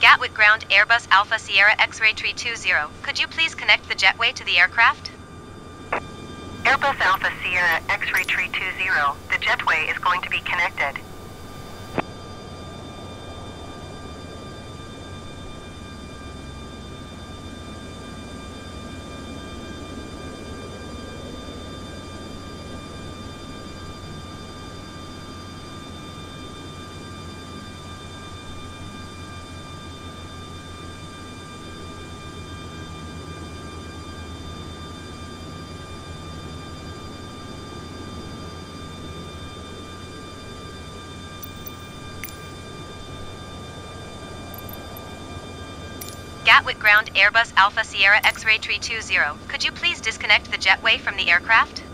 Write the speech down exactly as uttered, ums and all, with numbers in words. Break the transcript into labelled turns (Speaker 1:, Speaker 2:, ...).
Speaker 1: Gatwick ground Airbus Alpha Sierra X-ray three two zero. Could you please connect the jetway to the aircraft?
Speaker 2: Airbus Alpha Sierra X-ray three two zero. The jetway is going to be connected.
Speaker 1: Gatwick ground Airbus Alpha Sierra X-ray three two zero. Could you please disconnect the jetway from the aircraft?